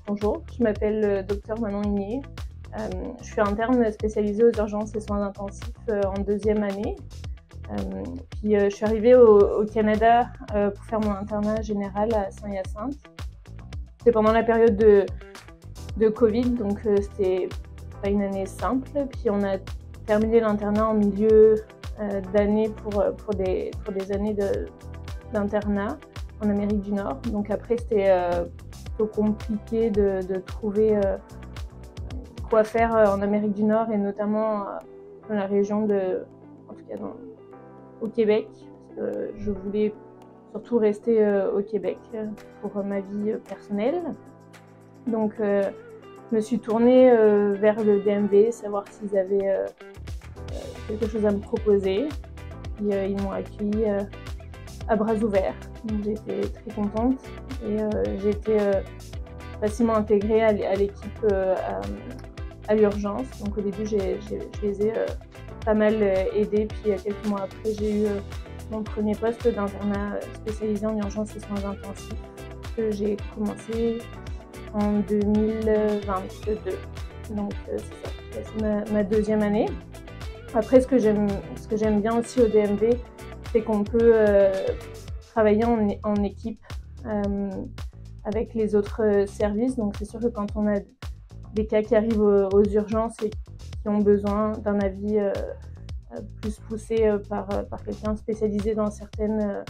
Bonjour, je m'appelle Dr Manon Igné. Je suis interne spécialisée aux urgences et soins intensifs en deuxième année. Je suis arrivée au Canada pour faire mon internat général à Saint-Hyacinthe. C'était pendant la période de Covid, donc c'était pas une année simple. Puis on a terminé l'internat en milieu d'année pour des années d'internat en Amérique du Nord. Donc après c'était compliqué de trouver quoi faire en Amérique du Nord et notamment dans la région en tout cas au Québec. Parce que je voulais surtout rester au Québec pour ma vie personnelle. Donc je me suis tournée vers le DMV, savoir s'ils avaient quelque chose à me proposer. Puis ils m'ont accueilli à bras ouverts. Donc j'étais très contente et j'ai été facilement intégrée à l'équipe à l'urgence. Donc au début, je les ai pas mal aidés. Puis quelques mois après, j'ai eu mon premier poste d'internat spécialisé en urgence et soins intensifs que j'ai commencé en 2022. Donc c'est ça, c'est ma deuxième année. Après, ce que j'aime bien aussi au DMV, c'est qu'on peut travailler en équipe avec les autres services. Donc c'est sûr que quand on a des cas qui arrivent aux urgences et qui ont besoin d'un avis plus poussé par quelqu'un spécialisé dans certaines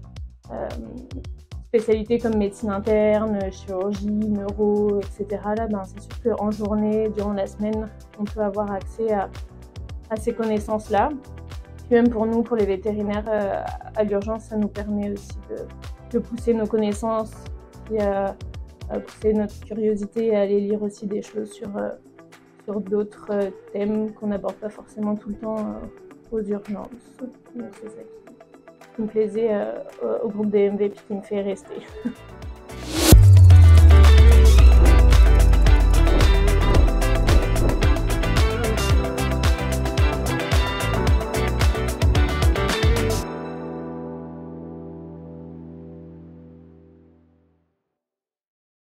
spécialités comme médecine interne, chirurgie, neuro, etc. Là, c'est sûr qu'en journée, durant la semaine, on peut avoir accès à ces connaissances-là. Puis même pour nous, pour les vétérinaires à l'urgence, ça nous permet aussi de pousser nos connaissances et à pousser notre curiosité et à aller lire aussi des choses sur d'autres thèmes qu'on n'aborde pas forcément tout le temps aux urgences. Donc c'est ça qui me plaisait au groupe DMV et qui me fait rester.